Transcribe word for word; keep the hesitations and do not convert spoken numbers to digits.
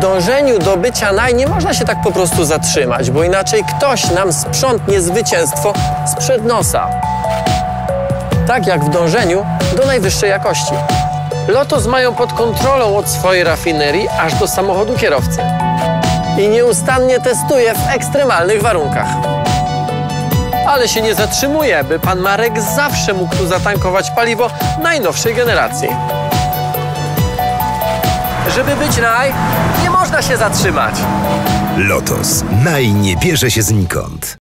dążeniu do bycia naj nie można się tak po prostu zatrzymać, bo inaczej ktoś nam sprzątnie zwycięstwo sprzed nosa. Tak jak w dążeniu do najwyższej jakości. Lotos mają pod kontrolą od swojej rafinerii aż do samochodu kierowcy. I nieustannie testuje w ekstremalnych warunkach. Ale się nie zatrzymuje, by pan Marek zawsze mógł tu zatankować paliwo najnowszej generacji. Żeby być naj, nie można się zatrzymać. Lotos. Naj nie bierze się znikąd.